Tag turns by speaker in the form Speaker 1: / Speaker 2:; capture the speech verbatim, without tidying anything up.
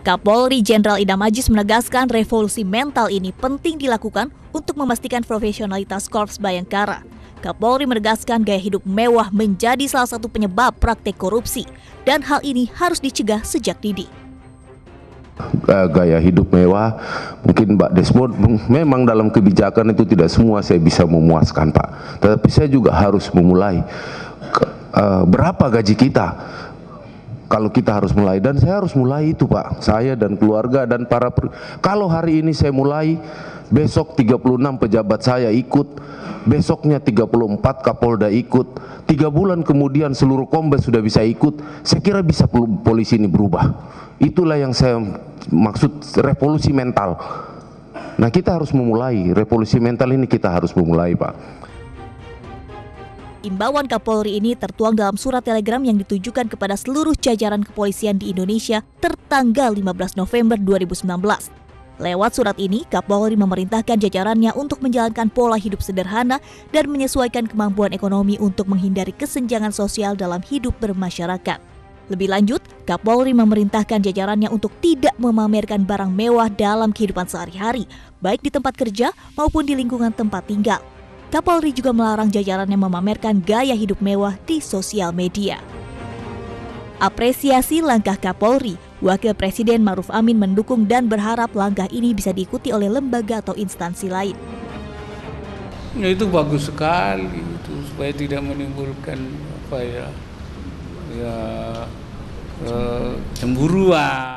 Speaker 1: Kapolri Jenderal Idam Aziz menegaskan revolusi mental ini penting dilakukan untuk memastikan profesionalitas Korps Bayangkara. Kapolri menegaskan gaya hidup mewah menjadi salah satu penyebab praktek korupsi dan hal ini harus dicegah sejak dini.
Speaker 2: Gaya hidup mewah, mungkin Mbak Desmond, memang dalam kebijakan itu tidak semua saya bisa memuaskan Pak, tetapi saya juga harus memulai uh, berapa gaji kita. Kalau kita harus mulai, dan saya harus mulai itu Pak, saya dan keluarga dan para per... kalau hari ini saya mulai, besok tiga puluh enam pejabat saya ikut, besoknya tiga puluh empat Kapolda ikut, tiga bulan kemudian seluruh Kombes sudah bisa ikut, saya kira bisa polisi ini berubah. Itulah yang saya maksud revolusi mental. Nah kita harus memulai, revolusi mental ini kita harus memulai Pak.
Speaker 1: Imbauan Kapolri ini tertuang dalam surat telegram yang ditujukan kepada seluruh jajaran kepolisian di Indonesia tertanggal lima belas November dua ribu sembilan belas. Lewat surat ini, Kapolri memerintahkan jajarannya untuk menjalankan pola hidup sederhana dan menyesuaikan kemampuan ekonomi untuk menghindari kesenjangan sosial dalam hidup bermasyarakat. Lebih lanjut, Kapolri memerintahkan jajarannya untuk tidak memamerkan barang mewah dalam kehidupan sehari-hari, baik di tempat kerja maupun di lingkungan tempat tinggal. Kapolri juga melarang jajarannya memamerkan gaya hidup mewah di sosial media. Apresiasi langkah Kapolri, Wakil Presiden Ma'ruf Amin mendukung dan berharap langkah ini bisa diikuti oleh lembaga atau instansi lain.
Speaker 3: Ya, itu bagus sekali itu supaya tidak menimbulkan apa ya, ya eh, cemburuan.